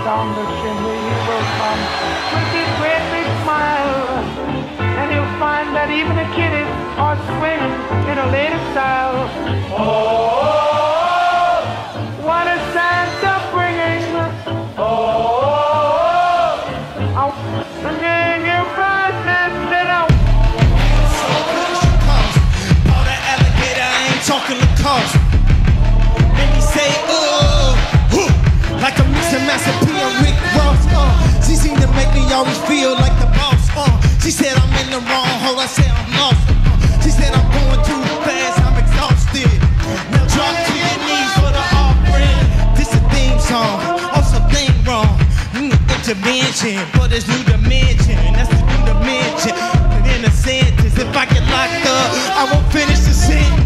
down the chimney he will come with his great big smile, and he'll find that even the kiddies are swinging in a lady style. Oh, what is Santa bringing? Oh, I'll bring you back and then I'll. All that alligator, I ain't talking the cost. Make me say, like a mix of Master P and Rick Ross. She seemed to make me always feel like the boss. She said I'm in the wrong hole, I said I'm lost. She said I'm going too fast, I'm exhausted. Now drop to your knees for the offering. This a theme song, also thing wrong. Intervention, but it's new dimension. That's the new dimension. But in a sentence, if I get locked up, I won't finish the sentence.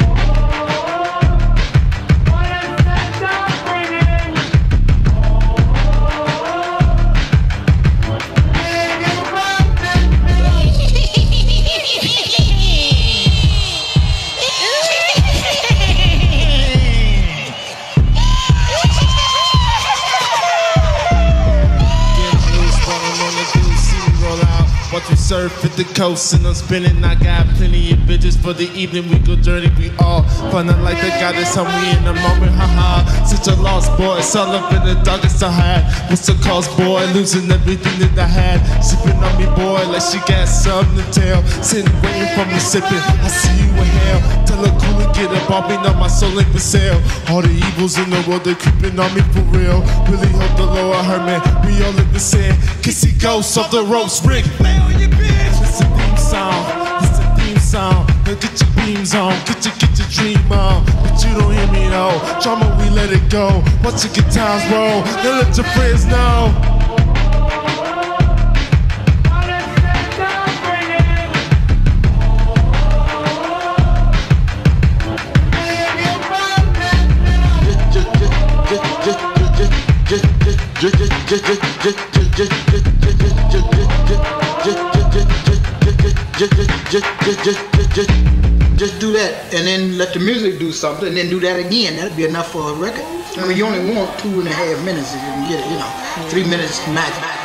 Watch me surf at the coast and I'm spinning. I got plenty of bitches for the evening. We go dirty, we all fun. I like the goddess, how we in the moment, haha. Such a lost boy, it's all up in the darkest I had. What's the cost, boy? Losing everything that I had. Sipping on me, boy, like she got something to tell. Sitting waiting for me sipping. I see you in hell. Tell her cool and get up. I'll be on my soul ain't for sale. All the evils in the world, they're creeping on me for real. Really hope the Lord heard me. We all in the sand. Kissy ghosts off the ropes, Rick. It's a theme song, it's a theme song. Now get your beams on, get your dream on. But you don't hear me though. Drama, we let it go. Watch your guitars roll, then let your friends know. Just do that and then let the music do something and then do that again. That'd be enough for a record. I mean, you only want 2.5 minutes if you can get it, 3 minutes max.